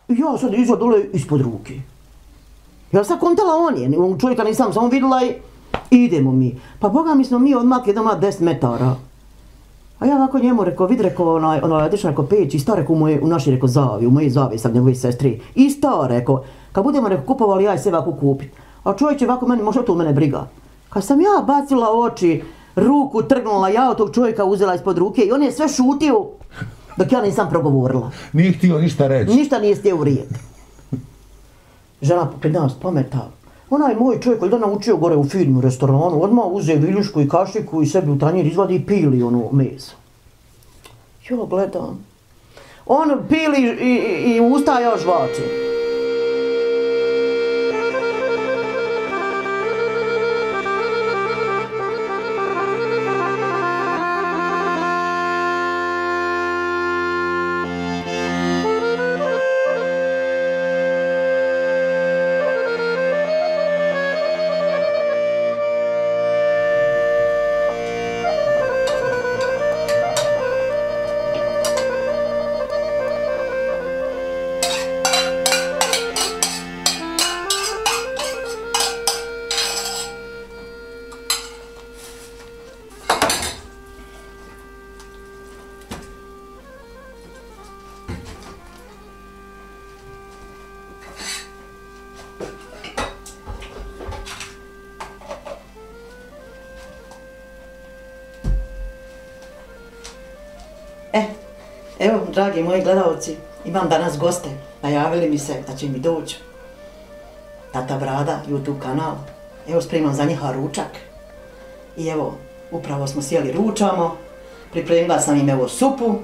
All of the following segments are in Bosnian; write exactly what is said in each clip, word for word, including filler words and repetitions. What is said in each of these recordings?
I ja sad iza dole ispod ruke. Ja sam kontala on je, čovjeka nisam samo vidjela i idemo mi. Pa boga mi smo mi odmakli doma deset metara. A ja ovako njemu rekao, vid rekao, onaj, onaj, otišla rekao peć, i sta rekao u, moje, u naši rekao zavi, u moje zavi sad njegove sestri. I sta rekao, kad budemo rekao kupovali, ja i sve ovako kupit. A čovjek će ovako meni, možda to u mene briga. Kad sam ja bacila oči, ruku trgnula, ja od tog čovjeka uzela ispod ruke i on je sve šutio dok ja nisam progovorila. Nije htio ništa reći. Ništa nije stio urijet. Žena popred nas pameta. Onaj moj čovjek koji je naučio gore u firmu, u restoranu, odmah uze viljušku i kašiku i sebi u tanjir izvadi i pili ono meso. Jo, gledam. On pili i, i, i usta ja žvači. E, evo, dragi moji gledalci, imam danas goste. Najavili mi se da će mi doći Tata Brada, YouTube kanal. Evo, spremam za njiha ručak. I evo, upravo smo sjeli ručamo. Pripremila sam im evo supu.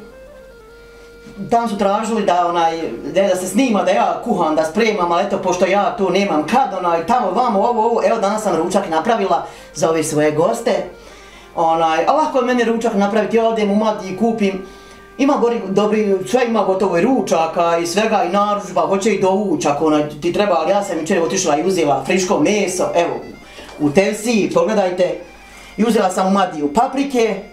Tam su tražili da onaj, da se snima, da ja kuham, da spremam, ali eto, pošto ja tu nemam kad, onaj, tamo, vamo, ovo, ovo, evo, danas sam ručak napravila za ove svoje goste. Onaj, a lako je meni ručak napraviti, ja odem u Madi i kupim. Ima gori, dobri, sve ima gotovo i ručaka i svega i narudžba, hoće i dovučak, onaj, ti treba, ali ja sam jučer otišla i uzela friško meso, evo, u tevsiji, pogledajte. I uzela sam u Madiju paprike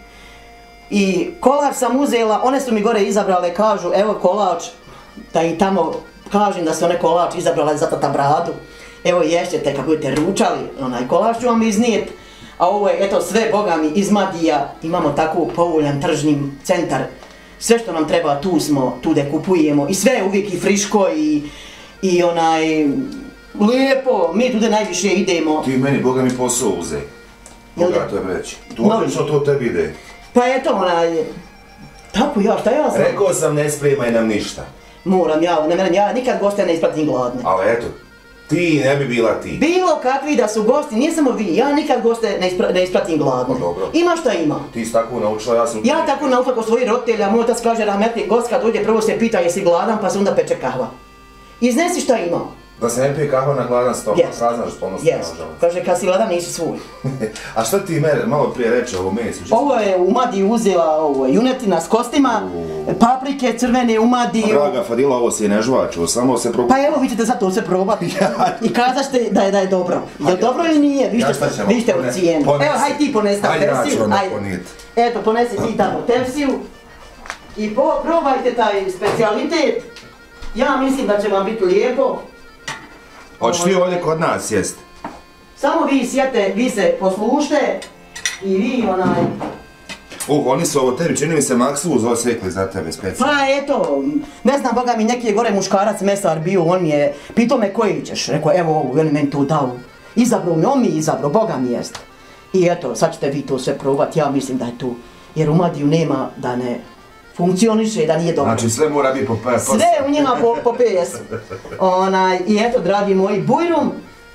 i kolač sam uzela, one su mi gore izabrale, kažu, evo kolač, da i tamo kažem da su one kolač izabrale za Tata Bradu. Evo ješćete kad budete ručali, onaj kolač ću vam iznijet. A ovo je, eto, sve, boga mi, iz Madija, imamo tako povoljan tržni centar. Sve što nam treba, tu smo, tu da kupujemo. I sve je uvijek i friško i, i onaj, lijepo, mi tu da najviše idemo. Ti meni, boga mi, posao uze. Boga to je reći. Tu odlično to tebi ide. Pa eto, onaj, tako ja, šta ja sam? Rekao sam, ne spremaj nam ništa. Moram, ja, ne mene, ja nikad goste ne ispratim gladne. Ali eto, ti ne bi bila ti. Bilo kakvi da su gosti, nije samo vi, ja nikad goste ne, ispra, ne ispratim gladne. No, dobro. Ima šta ima. Ti si tako naučila, ja sam... Ja tako naučila kod svojih roditelja, moj otac kaže rahmetli gost kad dođe prvo se pita jesi gladan pa se onda peče kahva. Iznesi šta ima. Da se ne pije kahva na gladan stomak, yes. Saznaš ponosno yes. nažalost. Kaže kad si gladan nisi svoj. A šta ti mene malo prije reče ovo meso? Ovo je u Madi uzela ovo, junetina s kostima, u... paprike crvene u Madi. Draga Fadila, ovo se ne žvače, samo se probati. Pa evo vi ćete sad to sve probati i kazašte da je, da je dobro. Je li dobro ili nije? Vi ste, ja vi ste u cijenu. Evo, haj ti ponesi tamo tevsiju. Eto, ponesi ti tamo tevsiju. I po, probajte taj specijalitet. Ja mislim da će vam biti lijepo. Hoćeš ti ovdje kod nas jest? Samo vi sjete, vi se poslušte i vi onaj... Uh, oni su ovo tebi, čini mi se Maksuz osjekli za tebe specijalno. Pa eto, ne znam, boga mi neki je gore muškarac mesar bio, on mi je, pitao me koji ćeš, rekao evo ovu, veli meni to dao. Izabrao mi, on mi izabrao, boga mi jest. I eto, sad ćete vi to sve probati, ja mislim da je tu, jer u Madiju nema da ne funkcioniše, da nije dobro. Znači sve mora biti po pes. Sve u njima po, po pes. Onaj, i eto, dragi moji, bujrum,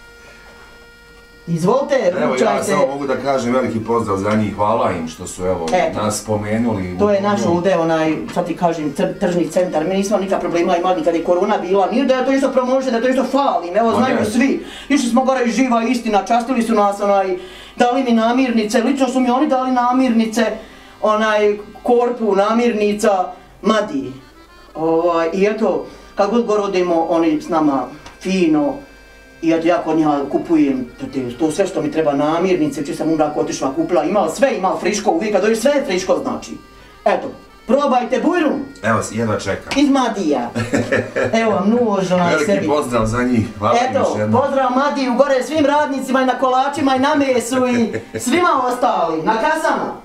izvolite, ručajte. Evo ja samo mogu da kažem veliki pozdrav za njih, hvala im što su evo eto, nas spomenuli. To je naš ovdje onaj, sad ti kažem, tr tržni centar, mi nismo nikad problema imali kad je korona bila, nije da je to isto promotion, da je to isto falim, evo znaju ne. Svi. Išli smo gore i živa istina, častili su nas onaj, dali mi namirnice, lično su mi oni dali namirnice, onaj, korpu, namirnica, Madi. Ovaj, i eto, kad god gore odemo, oni s nama fino, i eto ja kod njiha kupujem to sve što mi treba namirnice, či sam umrako otišla kupila, imala sve, imala friško, uvijek kad dođe sve je friško znači. Eto, Probajte bujrum. Evo, jedva čekam. Iz Madija. Evo vam nož onaj sebi. Veliki pozdrav za njih. Hvala Eto, još jednom. pozdrav Madiju, gore svim radnicima i na kolačima i na mesu i svima ostali, na kasama.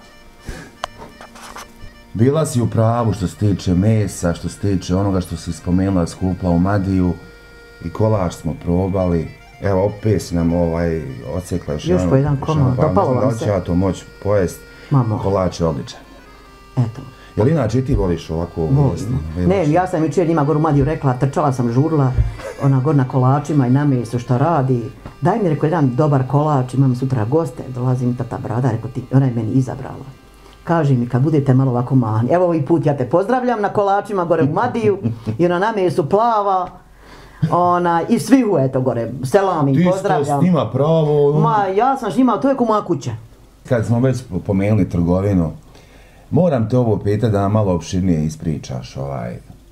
Bila si u pravu što se tiče mesa, što se tiče onoga što si spomenula skupla u Madiju. I kolač smo probali. Evo, opet si nam ovaj ocekla još Još po jedan komad, dopalo vam se. Da li ću ja to moći pojest? Mamo. Kolač je odličan. Eto. Jel inače i ti voliš ovako? Volim. Ne, ja sam jučer njima goru Madiju rekla, trčala sam, žurla, ona gor na kolačima i na mesu što radi. Daj mi, rekao, jedan dobar kolač, imam sutra goste, dolazi mi tata Brada, rekao ti, ona je meni izabrala. Kaži mi kad budete malo ovako mani, evo ovaj put ja te pozdravljam na kolačima gore u Madiju i ona na mesu plava. Ona, i svi u eto gore, selam im, pozdravljam. Ti sto s njima pravo. Ma, ja sam s njima, to je ko moja kuća. Kad smo već pomenuli trgovinu, moram te ovo pitati da nam malo opširnije ispričaš, ovaj,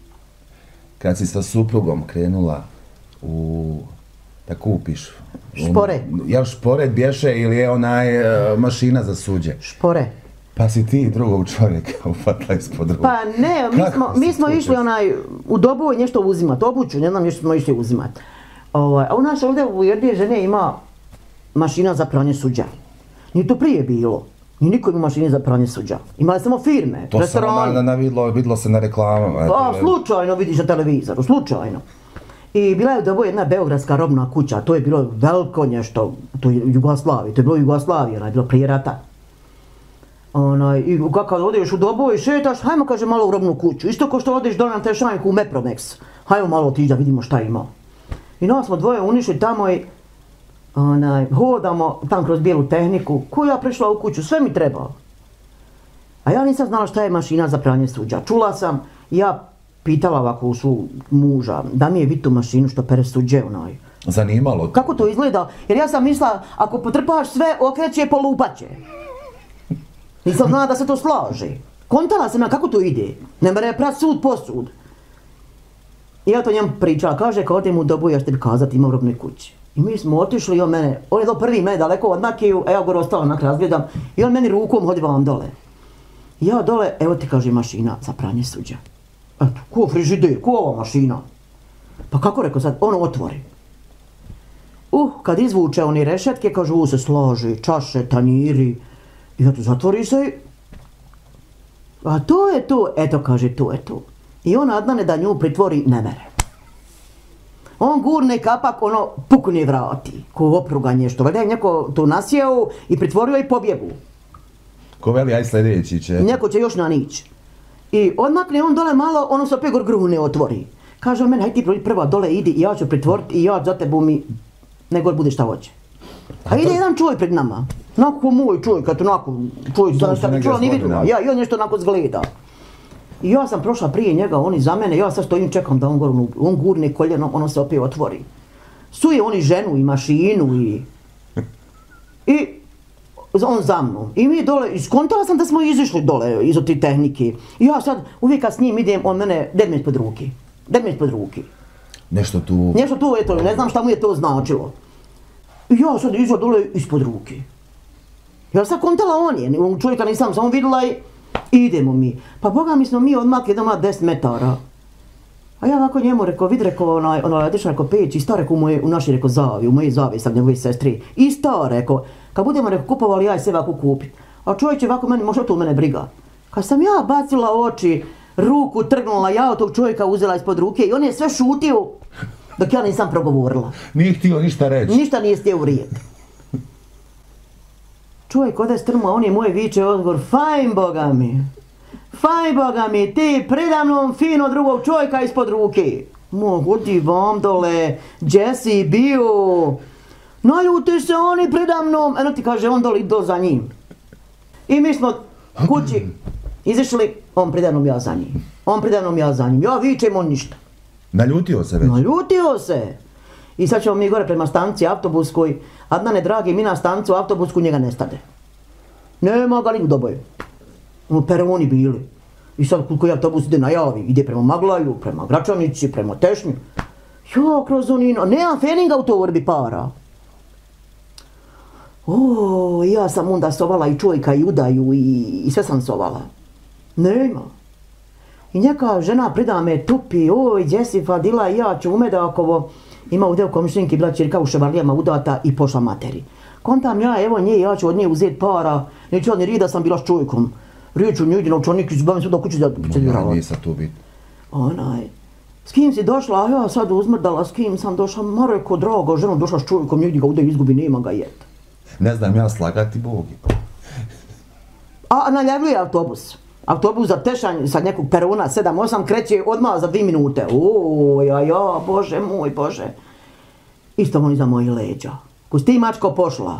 kad si sa suprugom krenula u, da kupiš. Špore. Jel špore bješe ili je onaj uh, mašina za suđe? Špore. Pa si ti drugog čovjeka ufatla ispod ruku. Pa ne, mi smo, mi smo išli onaj, u Doboj nešto uzimat, obuću, ne znam nešto smo išli uzimat. Ovaj, a u nas ovdje u jedne žene ima mašina za pranje suđa. Nije to prije bilo. Nije niko ima mašine za pranje suđa. Imali samo firme, to restorani. To sam vidlo, vidlo se na reklamama. Pa, slučajno vidiš na televizoru, slučajno. I bila je u Doboj jedna beogradska robna kuća, to je bilo veliko nešto, to je Jugoslavije, to je bilo Jugoslavije, ono je bilo prije rata. Onaj, i kad odeš u Doboj i šetaš, hajmo, kaže, malo u robnu kuću. Isto ko što odeš dole na Tešanjku u Mepromex. Hajmo malo otići da vidimo šta ima. I nas smo dvoje unišli tamo i onaj, hodamo tam kroz bijelu tehniku. Ko ja prešla u kuću, sve mi treba. A ja nisam znala šta je mašina za pranje suđa. Čula sam, ja pitala ovako u svu muža, da mi je vidi tu mašinu što pere suđe onaj. Zanimalo. Kako to izgleda? Jer ja sam mislila, ako potrpaš sve, okreće, polupaće. Nisam znala da se to slaže. Kontala sam ja kako to ide. Ne mere prat sud po sud. I ja to njemu pričala. Kaže, kad odem u Doboj, ja ću tebi kazati, ima u robnoj kući. I mi smo otišli i on mene, on je do prvi mene daleko od Makiju, a ja gore ostala onak razgledam. I on meni rukom hodi vam dole. I ja dole, evo ti, kaže, mašina za pranje suđa. Eto, ko frižider, ko ova mašina? Pa kako rekao sad, ono otvori. Uh, kad izvuče oni rešetke, kaže, ovo se slaže, čaše, tanjiri. I eto, zatvori se. A to je to, eto, kaže, to je to. I on Adnane da nju pritvori ne mere. On gurne kapak, ono, pukne vrati, ko opruga nešto. Valjda je neko to nasjeo i pritvorio i pobjegu. Ko veli, aj sljedeći će. Neko će još nanić. I odmakne on dole malo, ono se opet gor grune otvori. Kaže on meni, haj ti prva dole idi i ja ću pritvoriti i ja za tebu mi, nego bude šta hoće. A ide jedan čovjek pred nama. Onako moj čovjek, eto onako, čovjek sam sam čula ni vidjela. Ja, i on nešto onako zgleda. I ja sam prošla prije njega, oni za mene, ja sad stojim čekam da on, goru, on gurne koljenom, ono se opet otvori. Suje oni ženu i mašinu i... I on za mnom. I mi dole, iskontala sam da smo izišli dole iz te tehnike. I ja sad uvijek kad s njim idem, on mene, daj me ispod ruke. Daj me ispod ruke. Nešto tu... Nešto tu, eto, ne znam šta mu je to značilo. I ja sad iđu dole ispod ruke. Ja sad kontala on je, čovjeka nisam samo vidjela i idemo mi. Pa boga mi smo mi odmakli doma deset metara. A ja ovako njemu rekao, vid rekao, onaj, onaj, otišao rekao peć, i sta rekao u, moje, u naši rekao zavi, u moje zavi sam njegove sestri. I sta rekao, kad budemo rekao kupovali ja i sve ovako kupit. A čovjek će ovako meni, možda to u mene briga. Kad sam ja bacila oči, ruku trgnula, ja od tog čovjeka uzela ispod ruke i on je sve šutio dok ja nisam progovorila. Nije htio ništa reći. Ništa nije stio urijet. Čovjek ode strmo, on je moje viče odgovor, fajn boga mi. Fajn boga mi, ti predamnom fino drugog čovjeka ispod ruke. Mo, hodi vam dole, gdje si bio? Naljute se oni predamnom, eno ti kaže, on dole do za njim. I mi smo kući izišli, on predamnom, ja za njim. On predamnom, ja za njim. Ja vičem, on ništa. Naljutio se već? Naljutio se. I sad ćemo mi gore prema stanci autobuskoj. Adnane, dragi, mi na stancu autobusku njega nestade. Nema ga ni u Doboju. Ono peroni bili. I sad koliko je autobus ide najavi, ide prema Maglaju, prema Gračanici, prema Tešnju. Ja, kroz onino, nema feninga u torbi para. O, ja sam onda sovala i čovjeka i udaju i, i sve sam sovala. Nema. I neka žena prida me tupi, oj, Jesi Fadila i ja ću u Medakovo. Ima ovdje u komšinki, bila čirka u Ševarlijama udata i pošla materi. Kontam ja, evo nje, ja ću od nje uzeti para, neću ja ni rida sam bila s čovjekom. Riječu njudi novčanik, izbavim se do kući da će vjerovati. Nisam tu biti. Onaj, s kim si došla, a ja sad uzmrdala, s kim sam došla, ma reko, drago, ženo došla s čovjekom, njudi ga ovdje izgubi, nema ga jed. Ne znam ja slagati Bogi. A najavljuje autobus. Autobus za Tešanj sa nekog perona sedam osam kreće odmah za dvije minute. Oj, ja, ja, bože moj, bože. Isto on iza mojih leđa. Ko ti mačko pošla.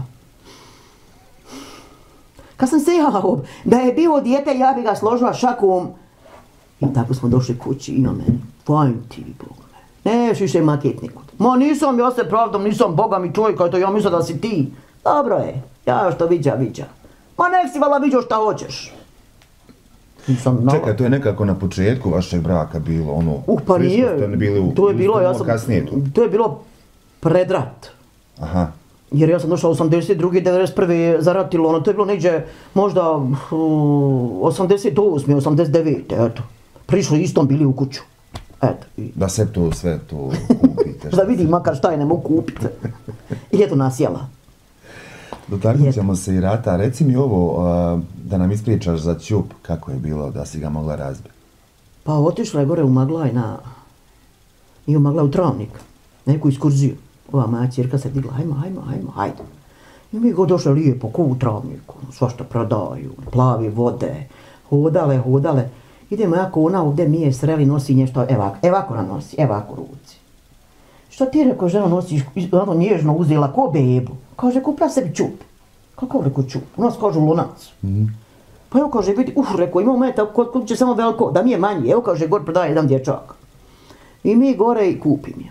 Kad sam sejao da je bio dijete, ja bi ga složila šakom. I tako smo došli kući i na meni. Fajn ti, Bog me. Neš više maketniku. Ma nisam ja se pravdom, nisam Boga mi čovjeka, eto ja mislim da si ti. Dobro je, ja što viđa, viđa. Ma nek si vala viđo šta hoćeš. Čekaj, to je nekako na početku vašeg braka bilo, ono... Uh, pa nije, to je bilo, ja sam, to je bilo pred rat. Aha. Jer ja sam došla osamdeset druge devedeset prve zaratilo, ono, to je bilo neđe možda uh, osamdeset osme osamdeset devete eto. Prišli istom bili u kuću. Eto. I... Da se to sve to kupite. Da vidim makar šta je ne mogu kupiti. I eto nas jela. Dotaknut ćemo se i rata. Reci mi ovo, uh, da nam ispričaš za Ćup, kako je bilo da si ga mogla razbiti? Pa otišla je gore u Maglaj na... I u Maglaj u Travnik. Na neku iskurziju. Ova moja ćerka se digla, hajmo, hajmo, hajmo, hajde. I mi go došle lijepo, ko u Travniku. Svašta prodaju, plavi vode. Hodale, hodale. Ide moja kona ovdje mi je sreli, nosi nešto, evako, evako ona nosi, evako ruci. Što ti rekao, žena nosiš, ono nježno uzela ko bebu. Kaže, kupila sebi Ćup. Kako rekao Ćup? U nas kažu lunac. Mm. Pa evo kaže, vidi, uh, rekao, ima u mene tako kod kuće samo veliko, da mi je manji. Evo kaže, gore prodaje jedan dječak. I mi gore i kupim je.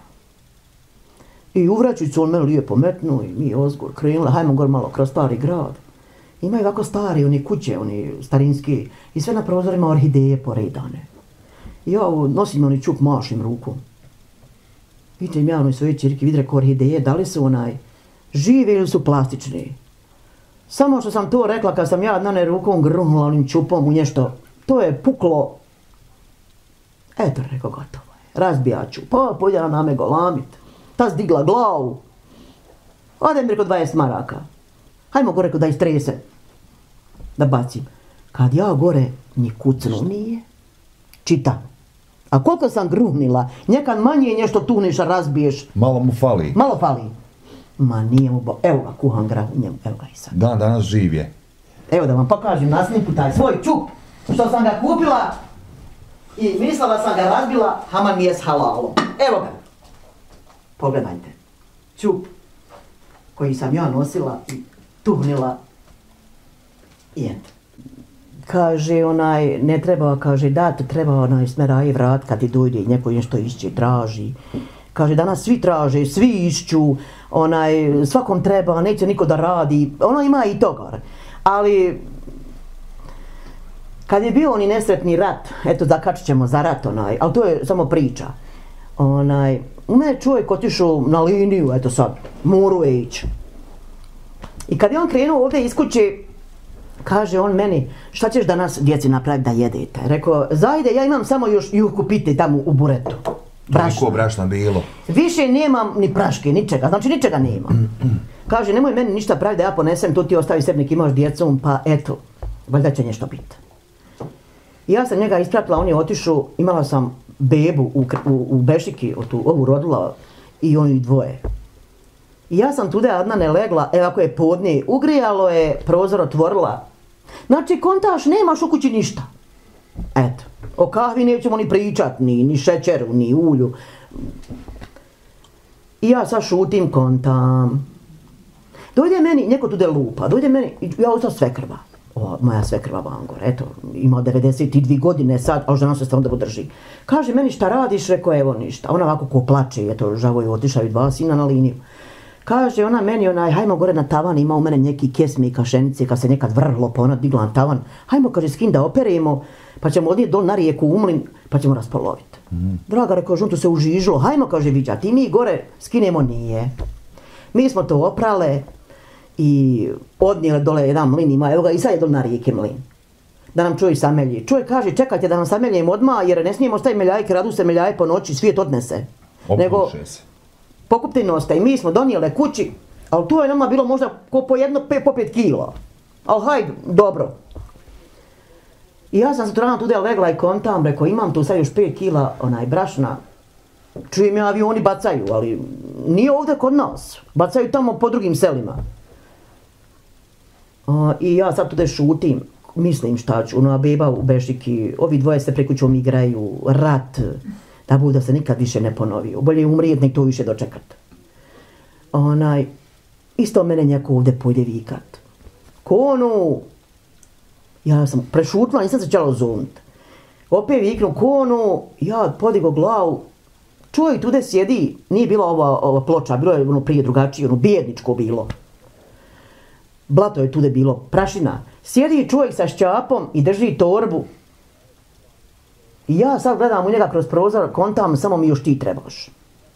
I u vraćicu on mene lijepo metnu i mi ozgor krenuli, hajmo gore malo kroz stari grad. Imaju ovako stari, oni kuće, oni starinski, i sve na prozorima orhideje poredane. I ja nosim oni Ćup, mašim rukom. Vidim ja onoj svoje čirke, vidi reko orhideje, da li su onaj živi ili su plastični. Samo što sam to rekla kad sam ja dane rukom grunula onim Ćupom u nešto, to je puklo. Eto, rekao, gotovo je, razbija Ćup, pa pođela na me golamit. Ta zdigla glavu. Ode mi reko dvadeset maraka. Hajmo gore da istrese. Da bacim. Kad ja gore ni kucnu nije, čitam. A koliko sam gruhnila, nekad manje nešto tuniš, a razbiješ. Malo mu fali. Malo fali. Ma nije mu bo... Evo ga, kuhan grah u njemu, evo ga i sad. Dan danas živ je. Evo da vam pokažem na snimku taj svoj Ćup, što sam ga kupila i mislila da sam ga razbila, haman mi je s halalom. Evo ga. Pogledajte. Ćup koji sam ja nosila i tuhnila. I eto. Kaže onaj, ne treba, kaže da, treba onaj smeraje vrat kad ti dojde i neko nešto išće, traži. Kaže danas svi traže, svi išću, onaj, svakom treba, neće niko da radi, ono ima i toga. Ali, kad je bio oni nesretni rat, eto zakačit ćemo za rat onaj, ali to je samo priča. Onaj, u mene čovjek otišao na liniju, eto sad, morao je ići. I kad je on krenuo ovdje iz kuće, kaže on meni, šta ćeš danas djeci napraviti da jedete? Rekao, zajde, ja imam samo još juhku pite tamo u buretu. Toliko brašna bilo. Više nemam ni praške, ničega, znači ničega nemam. Kaže, nemoj meni ništa praviti da ja ponesem, tu ti ostavi sebi nek imaš djecom, pa eto, valjda će nešto biti. I ja sam njega ispratila, on je otišao, imala sam bebu u, u, u Bešiki, tu, ovu rodila i oni dvoje. I ja sam tude jedna ne legla, evo ako je podne, ugrijalo je, prozor otvorila. Znači, kontaš, nemaš u kući ništa. Eto, o kahvi nećemo ni pričat, ni, ni šećeru, ni ulju. I ja sad šutim, kontam. Dojde meni, neko tude lupa, dojde meni, ja ostao svekrva. O, moja svekrva Vangor, eto, ima devedeset dvije godine sad, ali žena se stvarno da drži. Kaže meni šta radiš, rekao evo ništa. Ona ovako ko plače, eto, žavo je otišao i dva sina na liniju. Kaže ona meni, onaj, hajmo gore na tavan, ima u mene neki kesme i kašenice, kad se nekad vrlo, pa ona digla na tavan. Hajmo, kaže, s kim da operemo, pa ćemo odnijeti dol na rijeku Umlin, pa ćemo raspoloviti. Mm. Draga, rekao, žunto se užižilo, hajmo, kaže, viđa, ti mi gore skinemo, nije. Mi smo to oprale i odnijeli dole jedan mlin, ima, evo ga, i sad je dol na rijeke mlin. da nam čovjek samelji. Čovjek kaže čekajte da nam sameljem odmah jer ne smijemo staviti meljajke, radu se meljaje po noći, svijet odnese. Nego pokupite i noste. I mi smo donijele kući, ali to je nama bilo možda ko po jedno, po pet kila. Ali hajde, dobro. I ja sam sutrana tude legla i kontam, reko imam tu sad još pet kila onaj brašna. Čujem ja avioni bacaju, ali nije ovdje kod nas. Bacaju tamo po drugim selima. Uh, I ja sad tude šutim, mislim šta ću, ona beba u Bešiki, ovi dvoje se prekućom igraju, rat, da bude se nikad više ne ponovio. Bolje umrijet nek to više dočekat. Onaj, isto mene njeko ovdje pojde vikat. Konu! Ja sam prešutila, nisam se čela zovnit. Opet viknu konu, ja podigo glavu. Čovjek tude sjedi, nije bila ova, ova ploča, bilo je ono prije drugačije, ono bijedničko bilo. Blato je tude bilo, prašina. Sjedi čovjek sa šćapom i drži torbu. I ja sad gledam u njega kroz prozor, kontam, samo mi još ti trebaš.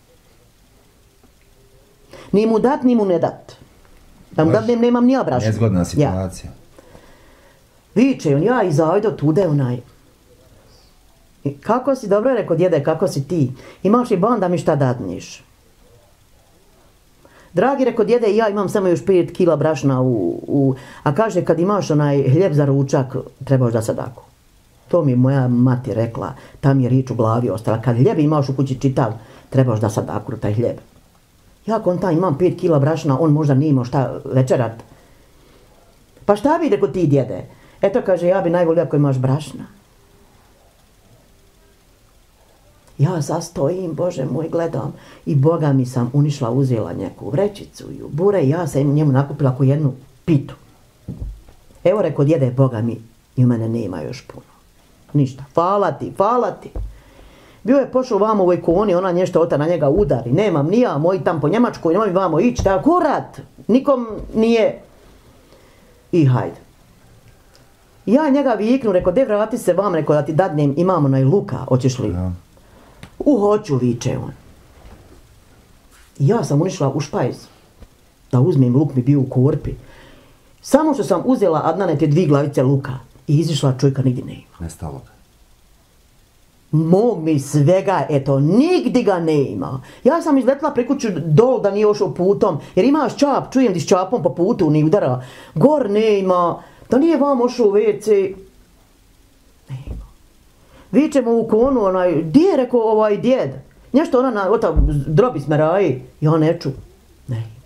Ni mu dat, ni mu ne dat. Da mu dadnem, nemam ni ja brašna. Nezgodna situacija. Ja. Viče on, ja izajdo tude onaj. Kako si, dobro je rekao djede, kako si ti? Imaš i ban da mi šta dadniš? Dragi, rekao djede, ja imam samo još pet kila brašna u, u... A kaže, kad imaš onaj hljeb za ručak, trebaš da sadaku. To mi moja mati rekla, tam je rič u glavi ostala. Kad hljeb imaš u kući čitav, trebaš da sadaku taj hljeb. Ja kontam, imam pet kila brašna, on možda nije imao šta večerat. Pa šta bi, rekao ti djede? Eto, kaže, ja bi najvolio ako imaš brašna. Ja zastojim, Bože moj, gledam i Boga mi sam unišla, uzela neku vrećicu i bure i ja sam njemu nakupila ko jednu pitu. Evo rekao djede, Boga mi, i u mene nema još puno. Ništa, hvala ti, hvala ti. Bio je pošao vamo u ovoj koni, ona nešto ota na njega udari, nemam ni ja, moji tam po Njemačkoj, nemoj vamo ići, tako rat, nikom nije. I hajde. Ja njega viknu, rekao, de vrati se vam, rekao da ti dadnem, imamo onaj luka, hoćeš li? Ja. U hoću, viče on. I ja sam unišla u špajz, da uzmem luk, mi bio u korpi. Samo što sam uzela, Adnane, te dvi glavice luka i izišla, čovjeka nigdje ne ima. Nestalo ga. Mog mi svega, eto, nigdje ga ne ima. Ja sam izletila prekuću dol da nije ošao putom, jer ima ščap, čujem di s čapom po putu, ni udara. Gor ne ima, da nije vam ošao u ve ce. Ne ima. Vičemo u konu, onaj, di je rekao ovaj djed? Nešto ona na, ota, drobi smeraji. Ja neću. Ne ima.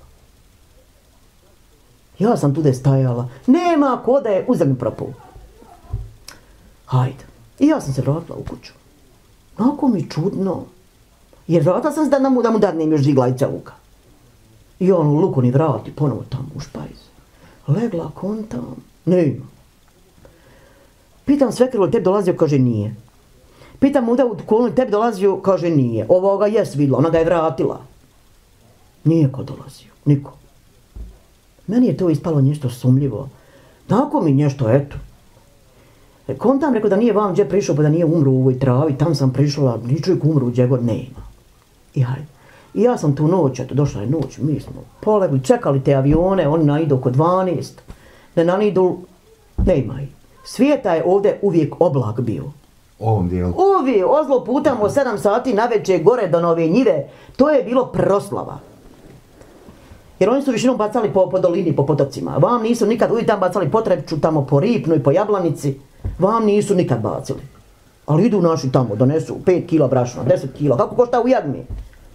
Ja sam tude stajala. Nema ko da je uzem mi propu. Hajde. I ja sam se vratila u kuću. Nako mi čudno. Jer vratila sam se da mu, da mu dadnem još dvi glavice luka. I on u luku ni vrati, ponovo tamo u špajz. Legla kontam. Ne ima. Pitam svekru, tebi dolazio, kaže nije. Pitam mu da u konu tebi dolazio, kaže nije. Ovoga jes vidla, ona ga je vratila. Nije ko dolazio, niko. Meni je to ispalo nešto sumljivo. Tako mi nešto, eto. Kontam, rekao da nije vam gdje prišao, pa da nije umro u ovoj travi, tam sam prišla, ni čovjek umro gdje god nema. I hajde. I ja sam tu noć, eto, došla je noć, mi smo polegli, čekali te avione, oni naidu oko dvanaest. Ne nanidu, ne imaju. Svijeta je ovdje uvijek oblak bio. Ovom dijelu. Uvijek, ozlo putamo sedam sati na večer gore do Nove Njive, to je bilo proslava. Jer oni su višinom bacali po, po dolini, po potocima. Vam nisu nikad, uvijek tam bacali po Trepču, tamo po Ripnu i po Jablanici. Vam nisu nikad bacili. Ali idu naši tamo, donesu pet kila brašna, deset kila, kako košta u Jagmi.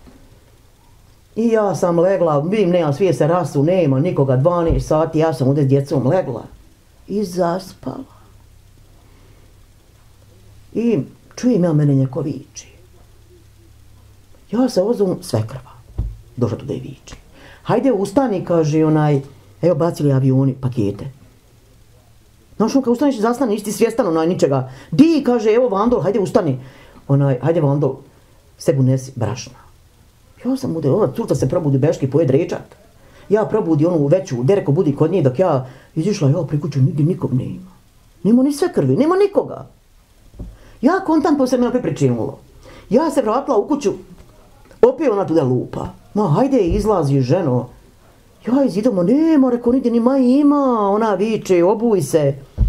I ja sam legla, vidim, nema, svije se rasu, nema nikoga, dvanaest sati, ja sam ovdje s djecom legla. I zaspala. I čujem ja, mene neko viči. Ja se ozum svekrva. Došla tu da je viči. Hajde ustani, kaže onaj, evo bacili avioni pakete. Znaš on, kad ustaniš i zastani, nisi ti svjestan onaj ničega. Di, kaže, evo Vandol, hajde ustani. Onaj, hajde Vandol, sebu nesi brašna. Ja sam bude, ova curca se probudi beški, pojed rečat. Ja probudi onu veću, dereko budi kod nje, dok ja izišla, ja pri kuću, nigdje nikog ne ima. Nima ni sve krvi, nema nikoga. Ja kontam, pa se mi opet pričinulo. Ja se vratila u kuću, opet ona tuda lupa. Ma, hajde, izlazi ženo. Ja izidemo, nema, reko, nigdje nima ima, ona viče, obuj se.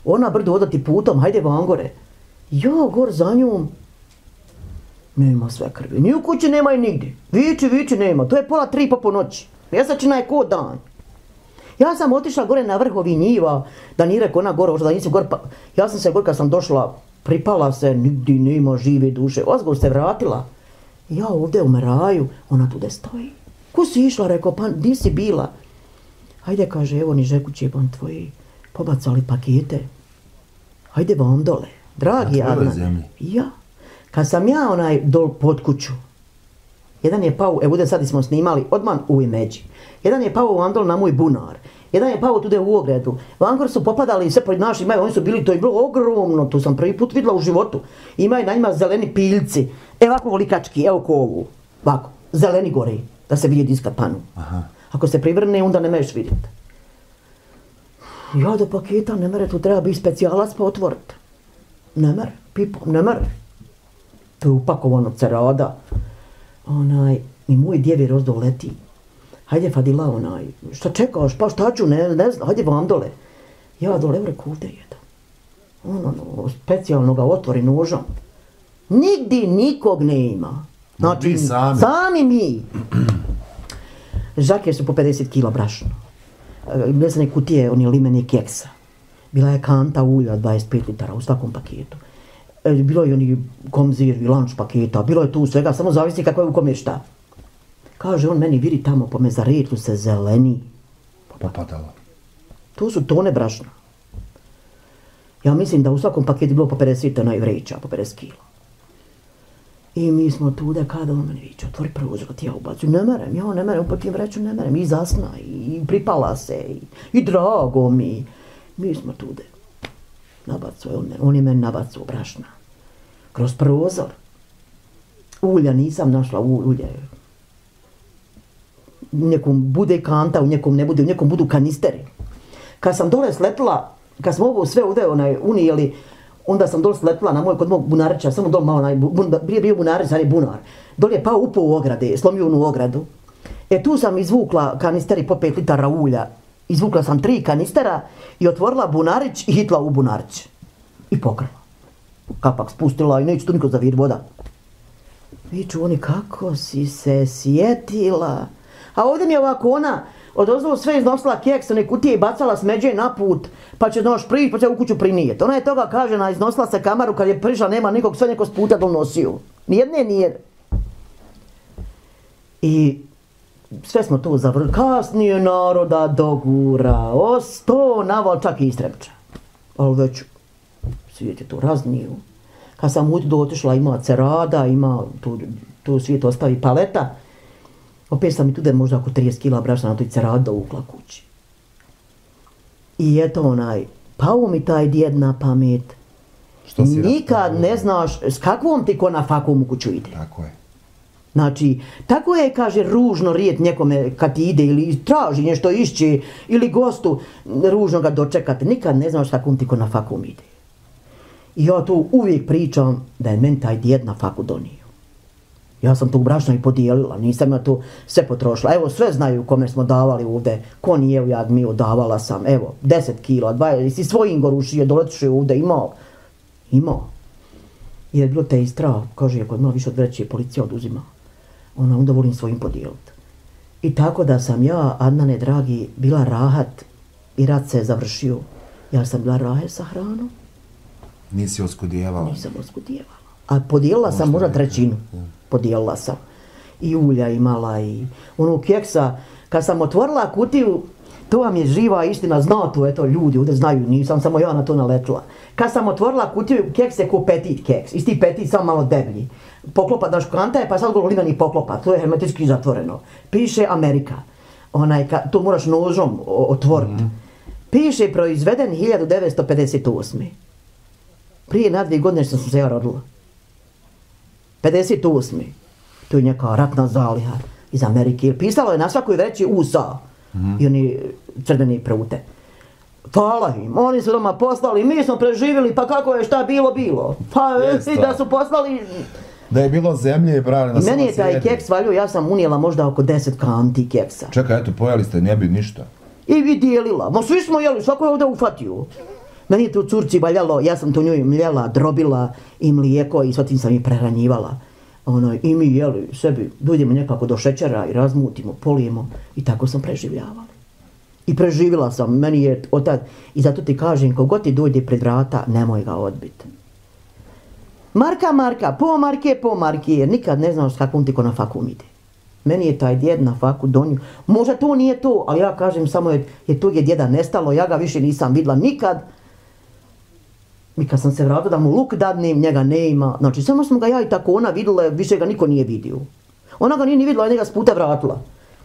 Ona brdo odati putom, hajde van gore. Ja gor za njom. Nema sve krvi. Ni u kući nema i nigdje. Viči, viči nema. To je pola tri po noći. Mjesečina je ko dan. Ja sam otišla gore na vrhovi njiva, da nije rekao ona gore, da nisi gore, pa ja sam se gore kad sam došla, pripala se, nigdje nema žive duše, ozgo se vratila. Ja ovdje umeraju, ona tude stoji. Ko si išla, rekao, pa di si bila? Hajde, kaže, evo ni Žekuće, pan tvoji pobacali pakete. Hajde vam dole, dragi Adnan. Ja. Kad sam ja onaj dol pod kuću, jedan je pao, evo ovdje sad smo snimali, odmah u Imeđi. Jedan je pao vandol na moj bunar. Jedan je pao tude u ogredu. Vankor su popadali sve pod našim, oni su bili, to je bilo ogromno, to sam prvi put vidjela u životu. Imaju na njima zeleni piljci, evo ovako volikački, evo ko ovu, ovako, zeleni gore, da se vidi iska panu. Aha. Ako se privrne, onda ne možeš vidjeti. Ja do paketa ne mere, tu treba biti specijalac pa otvoriti. Ne mere, pipo, ne mere. To je upakovano cerada. Onaj, i moj djevi rozdol leti. Hajde Fadila, onaj, šta čekaš, pa šta ću, ne, ne znam, hajde vam dole. Ja dole, evo reko, ovdje jedam. Ono, ono, specijalno ga otvori nožom. Nigdje nikog ne ima. Znači, mi sami. Sami mi. Žake su po pedeset kila brašno. Bile su neke kutije, oni limeni keksa. Bila je kanta ulja, dvadeset pet litara u svakom paketu. Bilo je oni komzirvi, lanč paketa, bilo je tu svega, samo zavisi kako je u kome šta. Kaže on meni, vidi tamo po mezaretu se zeleni. Popadalo. Tu su tone brašna. Ja mislim da u svakom paketu bilo po pedeset vreća, po pedeset kila. I mi smo tu da kada on meni viče, otvori prozor, ti ja ubacujem, ne merem, ja ne merem, upatim vreću, ne merem, i zasna, i pripala se, i, i drago mi. Mi smo tu da nabacuo, on, on je meni nabacuo brašna. Kroz prozor. Ulja nisam našla, ulje. U nekom bude kanta, u nekom ne bude, u nekom budu kanisteri. Kad sam dole sletila, kad smo ovo sve ovdje onaj, unijeli, onda sam dole sletila na moj, kod mog bunarića, samo dole malo, onaj, bun, prije bio bunarić, sad je bunar. Dole je pao upao u ograde, slomio onu ogradu. E tu sam izvukla kanisteri po pet litara ulja. Izvukla sam tri kanistera i otvorila bunarić i hitla u bunarić. I pokrila. Kapak spustila i neću tu niko zavir voda. Viču oni, kako si se sjetila. A ovdje mi je ovako ona od ozvolu sve iznosila keks, one kutije i bacala smeđe na put, pa će znaš prići, pa će u kuću prinijeti. Ona je toga kažena, iznosila se kamaru, kad je prišla, nema nikog, sve neko s puta donosio. Nijedne nije. I sve smo to zavrli. Kasnije naroda dogura, o sto naval, čak i Istrebča. Ali već svijet je to raznio. Kad sam u do otišla, ima cerada, ima tu, tu svijet ostavi paleta. Opet sam i tude možda oko trideset kila brašna na toj ceradu uvukla kući. I eto onaj, pao mi taj djed na pamet. Što si nikad raspravio? Ne znaš s kakvom ti ko na fakom u kuću ide. Tako je. Znači, tako je, kaže, ružno rijet nekome kad ti ide ili traži nešto išće ili gostu ružno ga dočekati. Nikad ne znaš kakvom ti ko na fakom ide. I ja tu uvijek pričam da je meni taj djed na faku donio. Ja sam tu brašno i podijelila, nisam ja tu sve potrošila. Evo, sve znaju kome smo davali ovdje, ko nije ja mi davala sam, evo, deset kila, dvadeset, si svojim gorušije, doletiše ovdje, imao, imao. I je bilo te i strah, kaže, ako ima više od vreće, policija oduzima. Ona, onda volim svojim podijeliti. I tako da sam ja, Adnane dragi, bila rahat i rat se je završio. Ja sam bila rahe sa hranom. Nisi oskudijevala? Nisam oskudijevala. A podijelila sam možda trećinu. Podijelila sam. I ulja imala i ono keksa. Kad sam otvorila kutiju, to vam je živa istina, zna to, eto ljudi ovdje znaju, nisam samo ja na to naletila. Kad sam otvorila kutiju, keks je ko petit keks, isti petit, samo malo deblji. Poklopat, znaš, kanta je, pa sad go limeni poklopat, to je hermetički zatvoreno. Piše Amerika, onaj, ka, to moraš nožom otvoriti. Mm-hmm. Piše proizveden hiljadu devetsto pedeset osme. Prije na dvije godine što sam se ja rodila. pedeset osme. To je neka ratna zaliha iz Amerike. Pisalo je na svakoj vreći U S A. Mm-hmm. I oni crveni prute. Hvala im, oni su doma poslali, mi smo preživjeli, pa kako je šta bilo, bilo. Pa i da su poslali... Da je bilo zemlje i brali na samo meni je taj keks valio, ja sam unijela možda oko deset kanti keksa. Čekaj, eto, pojeli ste, ne bi ništa. I vi dijelila, ma svi smo jeli, svako je ovdje ufatio. Meni je to curci valjalo, ja sam to njoj mljela, drobila i mlijeko i sva tim sam i prehranjivala. Ono, i mi jeli sebi, dojdemo nekako do šećera i razmutimo, polijemo i tako sam preživljavala. I preživjela sam, meni je otad, i zato ti kažem, kogod ti dojde pred vrata, nemoj ga odbiti. Marka, Marka, po Marke, po Marke, jer nikad ne znaš s kakvom ti ko na fakum ide. Meni je taj djed na faku donio, možda to nije to, ali ja kažem samo je, je to je djeda nestalo, ja ga više nisam vidjela nikad. I kad sam se vratila da mu luk dadnem, njega ne ima. Znači, samo smo ga ja i tako ona vidjela, više ga niko nije vidio. Ona ga nije ni vidjela, njega s puta vratila.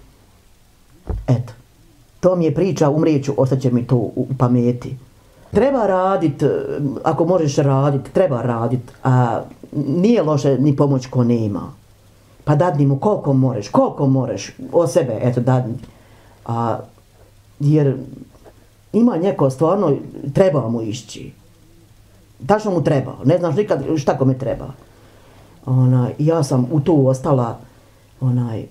Eto, to mi je priča, umrijeću, ostaće mi to u pameti. Treba radit, ako možeš radit, treba radit, a nije loše ni pomoć ko nema. Pa dadni mu koliko moreš, koliko moreš, o sebe, eto, dadni. A, jer ima neko stvarno, treba mu išći. Tačno mu treba, ne znaš nikad šta kome treba. Onaj, ja sam u to ostala, onaj,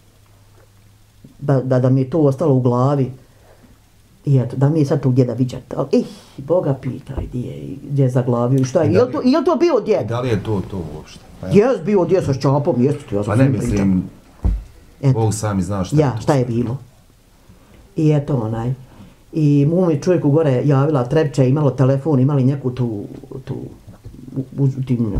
da, da, da mi je to ostalo u glavi. I eto, da mi je sad tu djeda viđat. Ali, ih, Boga pitaj gdje je, gdje je zaglavio i šta je. Je li to, je to bio djed? Da li je to to uopšte? Pa ja. Jes bio djed sa ščapom, jesu to, ja sam pa ne mislim, eto. Bog sami zna šta ja, je to. šta je bilo. I eto onaj. I mu mi čovjeku gore javila Trepče, imalo telefon, imali neku tu, tu, u, u tim,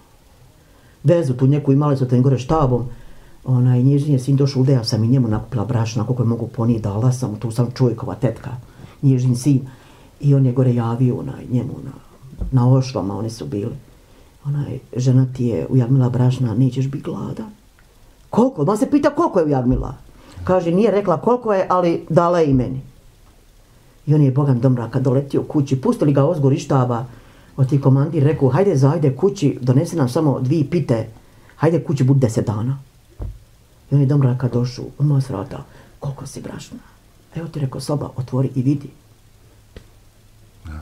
vezu tu neku imali su tim gore štabom. Onaj, nježin je sin došao, ja sam i njemu nakupila brašna, koliko je mogu ponijeti, dala sam, tu sam čovjekova tetka, nježin sin. I on je gore javio onaj, njemu na, na ošlama, oni su bili. Onaj, žena ti je ujagmila brašna, nećeš biti gladan. Koliko? Ma se pita koliko je ujagmila. Kaže, nije rekla koliko je, ali dala je i meni. I on je Bogam domraka doletio kući, pustili ga ozgor iz štaba, od ti komandir rekao, hajde zajde kući, donesi nam samo dvije pite, hajde kući budi deset dana. I on je domraka došao, on mu srata, koliko si brašna? Evo ti rekao, soba, otvori i vidi. Ja.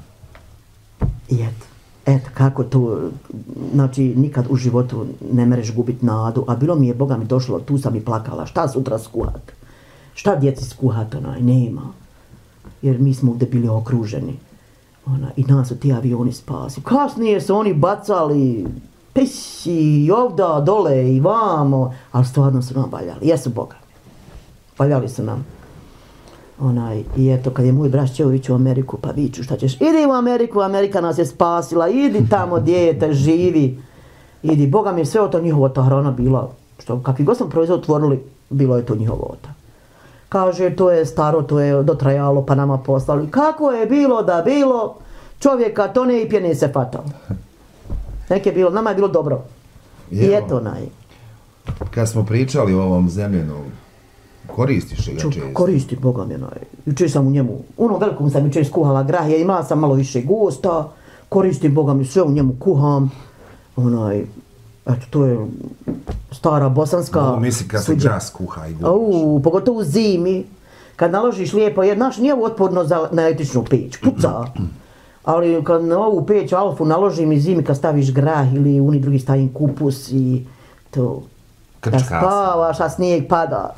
I eto, eto kako to, znači nikad u životu ne mereš gubiti nadu, a bilo mi je, Boga mi došlo, tu sam i plakala, šta sutra skuhat? Šta djeci skuhat, onaj, nema. Jer mi smo ovdje bili okruženi. Ona, i nas su ti avioni spasi. Kasnije su oni bacali pisi ovda, dole i vamo, ali stvarno su nam valjali. Jesu Boga. Valjali su nam. Onaj, i eto, kad je moj brat htio ići u Ameriku, pa viću, šta ćeš? Idi u Ameriku, Amerika nas je spasila, idi tamo, dijete, živi. Idi, Boga mi je sve o to njihovo ta hrana bila, što kakvi god smo proizvod otvorili, bilo je to njihovo ta. Kaže, to je staro, to je dotrajalo, pa nama poslali. Kako je bilo da bilo, čovjeka to ne i pjene se fatalo. Nek je bilo, nama je bilo dobro. I Evo, eto naj. Kad smo pričali o ovom zemljenu, koristiš ga često? Koristim, Boga mi naj. Jučer sam u njemu, u onom velikom sam jučer skuhala grah, ja imala sam malo više gosta, koristim, Boga mi, sve u njemu kuham. Onaj, eto, to je stara bosanska no, mislim kad se gras kuha i dođeš. Pogotovo u zimi, kad naložiš lijepo, jer naš nije otporno za, na električnu peć, puca. Ali kad na ovu peć alfu naložim i zimi kad staviš grah ili uni drugi stavim kupus i to, da spavaš, a snijeg pada.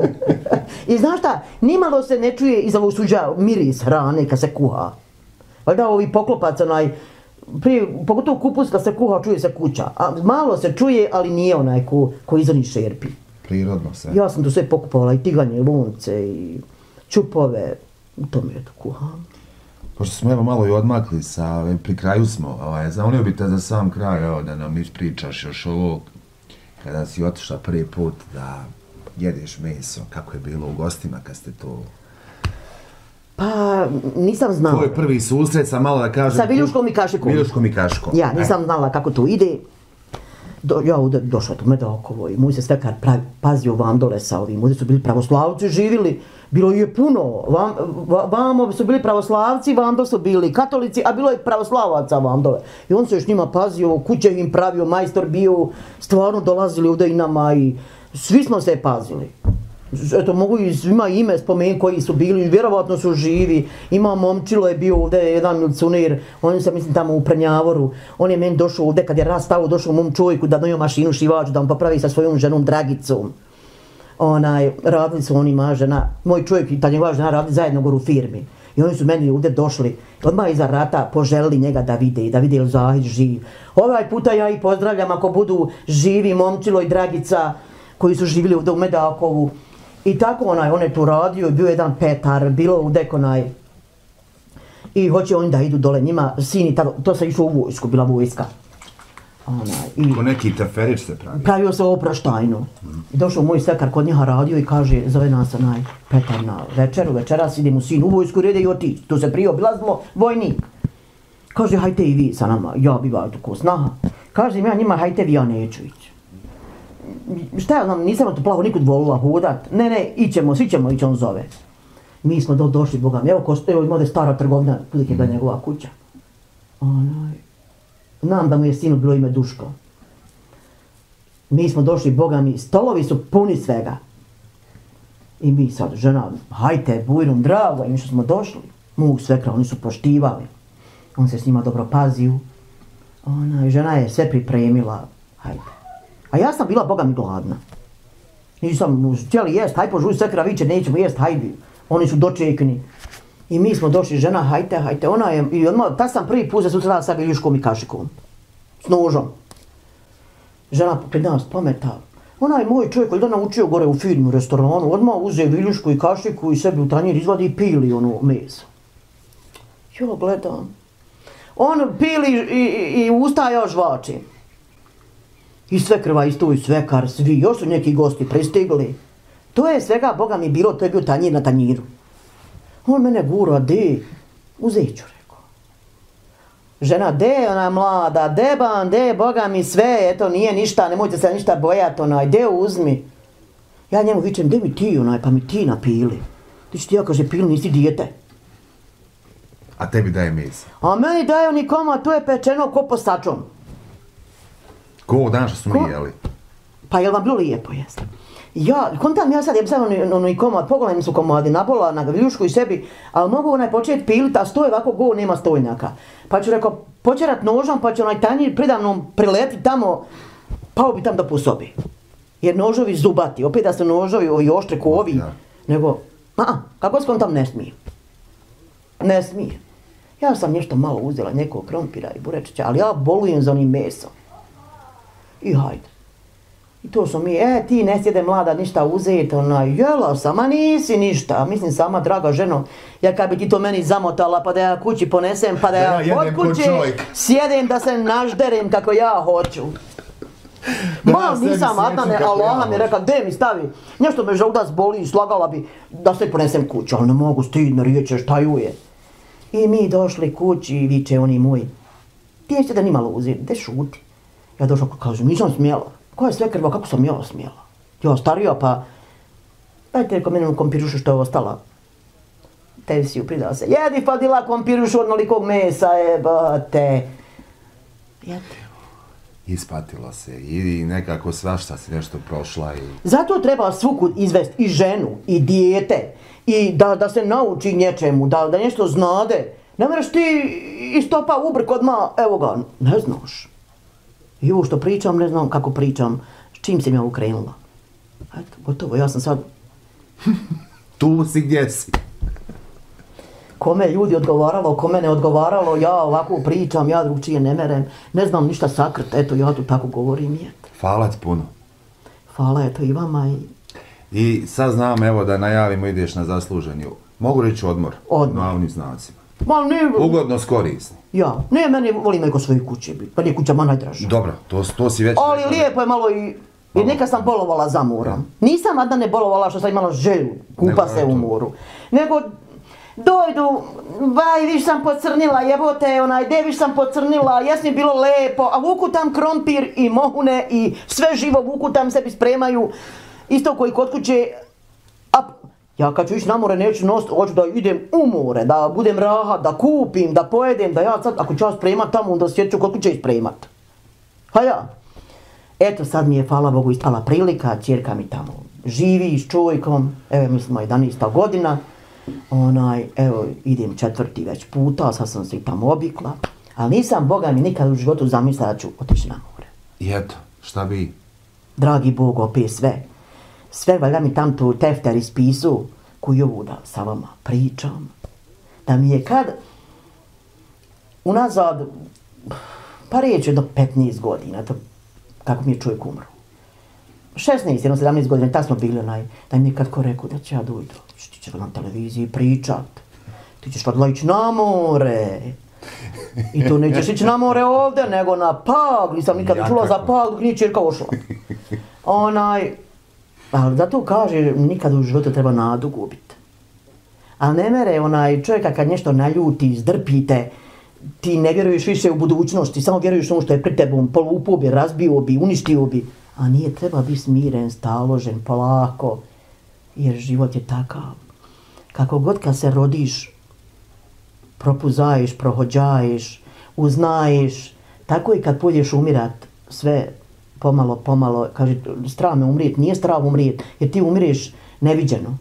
I znaš šta, nimalo se ne čuje iz ovog suđa miris hrane kad se kuha. Valjda ovi poklopac, onaj, prije, pogotovo kupus kad se kuha, čuje se kuća. A malo se čuje, ali nije onaj ko, ko iz onih šerpi. Prirodno se. Ja sam tu sve pokupovala, i tiganje, i lunce, i čupove, u tome je to kuham. Pošto smo evo malo i odmakli sa, pri kraju smo, ovaj, zamolio bi te za sam kraj, evo, da nam ispričaš još ovo, kada si otišla prvi put da jedeš meso, kako je bilo u gostima kad ste to... Pa, nisam znala. Tvoj prvi susret sam malo da kažem... Sa Viljuškom i Kašikom. Viljuškom i Kašikom. Ja, nisam znala kako to ide. Do, ja ovdje došla tu Medakovo i moj se svekar pravi, pazio vandole sa ovim. Ovdje su bili pravoslavci, živjeli. Bilo je puno. Vam, vamo su bili pravoslavci, vando su bili katolici, a bilo je pravoslavaca vandole. I on se još njima pazio, kuće im pravio, majstor bio, stvarno dolazili ovdje i nama i svi smo se pazili. Eto, mogu i svima ime spomenuti koji su bili, vjerovatno su živi. Ima momčilo je bio ovdje, jedan milcunir, on se mislim tamo u Prnjavoru. On je meni došao ovdje, kad je rastao, došao mom čovjeku da donio mašinu šivaču, da on popravi sa svojom ženom Dragicom. Onaj, radili su oni, moja žena, moj čovjek i ta njegova žena radili zajedno gore u firmi. I oni su meni ovdje došli, odmah iza rata poželili njega da vide, da vide ili Zahid živ. Ovaj puta ja ih pozdravljam ako budu živi Momčilo i Dragica koji su živjeli ovdje u Medakovu. I tako onaj, on je tu radio, bio jedan Petar, bilo ovdje onaj. I hoće oni da idu dole njima, sini, to se išlo u vojsku, bila vojska. I ko neki teferić se pravi? Pravio se oproštajno. Mm. Došao moj svekar kod njeha radio i kaže, zove nas onaj Petar na večeru, večeras idem u sin u vojsku, rede i otići. Tu se prije obilazilo vojnik. Kaže, hajte i vi sa nama, ja bivaju tu ko snaha. Kažem ja njima, hajte vi, ja neću ići. Šta ja znam, nisam to plavo nikud volila hodat. Ne, ne, ićemo, svi ćemo ići, on zove. Mi smo do, došli, Boga mi, evo, ko, evo ima da je stara trgovina, prilike da je njegova kuća. Onaj, znam da mu je sinu bilo ime Duško. Mi smo došli, Boga mi, stolovi su puni svega. I mi sad, žena, hajte, bujrum, drago, i mi što smo došli. Mog svekra, oni su poštivali. On se s njima dobro pazio. Ona, žena je sve pripremila, hajde. A ja sam bila, Boga mi, gladna. Nisam htjeli jest, haj požuj svekra, viće, nećemo jest, hajde. Oni su dočekni. I mi smo došli, žena, hajte, hajte, ona je, i odmah, ta sam prvi put se susrela sa viljuškom i kašikom. S nožom. Žena pred nas pameta. Ona je moj čovjek koji je naučio gore u firmu, u restoranu, odmah uze viljušku i kašiku i sebi u tanjir izvadi i pili ono meso. Jo, gledam. On pili i, i, i usta ja žvači. I svekrva isto i svekar, svi, još su neki gosti pristigli. To je svega, Boga mi bilo, to je bio tanjir na tanjiru. On mene gura, de, uzet ću, rekao. Žena, de, ona mlada, de ban, de, Boga mi sve, eto, nije ništa, nemojte se ništa bojati, onaj, de, uzmi. Ja njemu vičem, de mi ti, onaj, pa mi ti napili. Ti ću ti ja, kaže, pili, nisi dijete. A tebi daje meso? A meni daje oni komad, to je pečeno ko po sačom. Ko ovo dan što smo mi jeli? Pa jel vam bilo lijepo, jeste? Ja, kontam ja sad, ja bi sad onaj ono, komad, pogledajmi su komadi, nabola na viljušku i sebi, ali mogu onaj početi pilit, a stoje ovako go, nema stojnjaka. Pa ću rekao, počerat nožom, pa ću onaj tanjir pridavnom prileti tamo, pao bi tam da posobi. Jer nožovi zubati, opet da su nožovi ovi oštri ko ovi, ja. Nego, a, kako skontam ne smije. Ne smije. Ja sam nešto malo uzela, nekog krompira i burečića, ali ja bolujem za onim mesom. I hajde. I to su mi, e, ti ne sjede mlada ništa uzeti, ona, jela sam, a nisi ništa. Mislim, sama, draga ženo, ja kad bi ti to meni zamotala, pa da ja kući ponesem, pa da ja, ja od kuće sjedem da se nažderem kako ja hoću. Mal nisam, Adnane, Allah mi je rekao, de mi stavi, nešto me želdac boli, slagala bi da se ponesem kuću, ali ne mogu, stidno riječe, šta ju je. I mi došli kući i viče oni moji, ti nećete da nimalo uzeti, de šuti. Ja došla, kažem, nisam smjela. Ko je sve krva, kako sam ja smjela? Ja starija, pa dajte reko meni kompirušu što je ostala. Tebi si ju pridala se, jedi Fadila kompirušu od nolikog mesa, jebate. Jedi. Ispatilo se i nekako svašta si nešto prošla i... Zato treba svukud izvesti i ženu, i dijete, i da, da se nauči nječemu, da, da nešto znade. Ne moraš ti istopa ubrk odmah, evo ga, ne znaš. I ovo što pričam, ne znam kako pričam, s čim sam ja ukrenula. Eto, gotovo, ja sam sad... Tu si gdje si. Kome ljudi odgovaralo, kome ne odgovaralo, ja ovako pričam, ja drugčije ne merem, ne znam ništa sakrt, eto, ja tu tako govorim, eto. Hvala ti puno. Hvala, eto, i vama i... I sad znam, evo, da najavimo, ideš na zasluženi, mogu reći odmor, odmor. Na ovnim znacima. Ma ne... Ugodno skorisni. Ja, ne, meni volim nego svoje kuće biti, pa nije kuća ma najdraža. Dobro, to, to si već... Ali lijepo je malo i... Jer neka sam bolovala za morom. Nisam Adna ne bolovala što sam imala želju, kupa se u moru. Nego... Dojdu, vaj, viš sam pocrnila, jebote, onaj, de viš sam pocrnila, jes mi bilo lepo, a vuku tam krompir i mohune i sve živo vuku tam sebi spremaju, isto koji kod kuće, a ja kad ću ići na more neću nositi, hoću da idem u more, da budem rahat, da kupim, da pojedem, da ja sad, ako ću ja spremat tamo, onda sjeću kod kuće ispremat. Ha ja. Eto, sad mi je, hvala Bogu, ispala prilika, ćerka mi tamo živi s čujkom, evo mi smo jedanaesta godina. Onaj, evo, idem četvrti već puta, sad sam se i tamo obikla, ali nisam, Boga mi, nikad u životu zamislila da ću otići na more. I eto, šta bi? Dragi Bog, opet sve. Sve valja mi tam tu tefter ispisu, koju ovu da sa vama pričam. da mi je kad unazad, pa riječ je do petnaest godina, to, kako mi je čovjek umro. šesnaest, sedamnaest godina, tad smo bili onaj, da mi je kad ko rekao da će ja dojdu, ti ćeš na televiziji pričat, ti ćeš odla ići na more. I to nećeš ići na more ovdje, nego na Pag, nisam nikad ja čula tako za Pag dok nije čirka ošla. Onaj, ali zato kaže, nikad u životu treba nadu gubiti. Ali ne mere onaj čovjeka kad nešto naljuti, zdrpite, ti ne vjeruješ više u budućnost, ti samo vjeruješ ono što je pred tebom, polupuo bi, razbio bi, uništio bi. A nije, treba biti smiren, staložen, polako, jer život je takav. Kako god kad se rodiš, propuzaješ, prohođaješ, uznaješ, tako i kad pođeš umirat, sve pomalo, pomalo, kaže, strah me umrijet, nije strah umrijet, jer ti umireš neviđeno.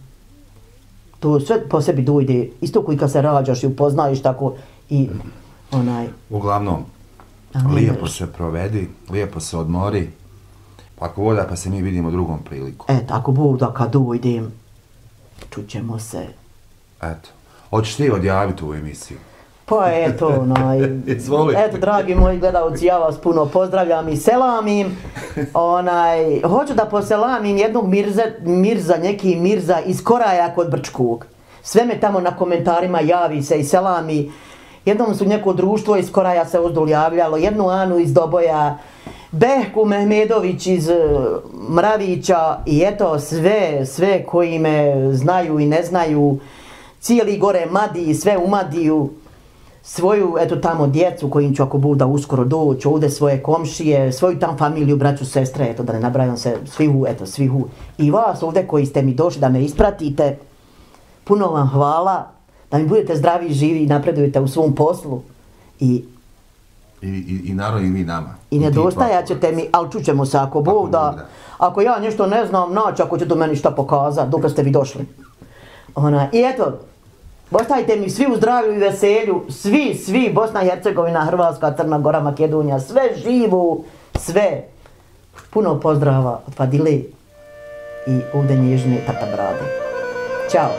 To sve po sebi dojde, isto koji kad se rađaš i upoznaješ tako i onaj... Uglavnom, lijepo se provedi, lijepo se odmori, ako volja pa se mi vidimo drugom priliku. Eto, ako Bog da kad dojdem, čućemo se. Eto, hoćeš ti odjaviti u emisiju? Pa eto, onaj, eto, dragi moji gledalci, ja vas puno pozdravljam i selamim. Onaj, hoću da poselamim jednog Mirza, Mirza, neki Mirza iz Koraja kod Brčkog. Sve me tamo na komentarima javi se i selami. Jednom su neko društvo iz Koraja se ozdol javljalo, jednu Anu iz Doboja, Behku Mehmedović iz Mravića i eto sve, sve koji me znaju i ne znaju, cijeli gore Madi, sve u Madiju, svoju, eto tamo djecu kojim ću ako budu uskoro doći, ovdje svoje komšije, svoju tam familiju, braću, sestre, eto da ne nabrajam se, svihu, eto svihu. I vas ovdje koji ste mi došli da me ispratite, puno vam hvala, da mi budete zdravi i živi i napredujete u svom poslu. I I, i, i naravno i vi nama. I nedostajat ćete mi, ali čućemo se ako Bog da, ako ja nešto ne znam, naći ako ćete meni šta pokazati, dok ste vi došli. Ona, i eto, ostajte mi svi u zdravlju i veselju, svi, svi, Bosna i Hercegovina, Hrvatska, Crna Gora, Makedonija, sve živu, sve. Puno pozdrava od Fadile i ovdje nježne Tata Brade. Ćao.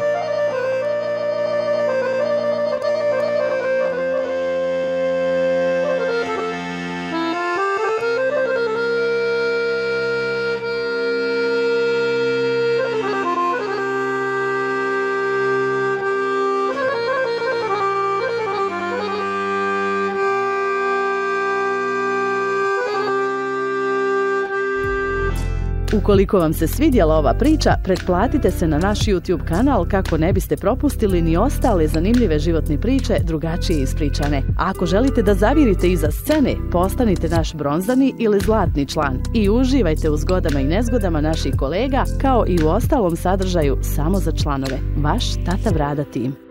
Ukoliko vam se svidjela ova priča, pretplatite se na naš YouTube kanal kako ne biste propustili ni ostale zanimljive životne priče drugačije ispričane. A ako želite da zavirite iza scene, postanite naš bronzani ili zlatni član i uživajte u zgodama i nezgodama naših kolega kao i u ostalom sadržaju samo za članove. Vaš Tata Brada tim.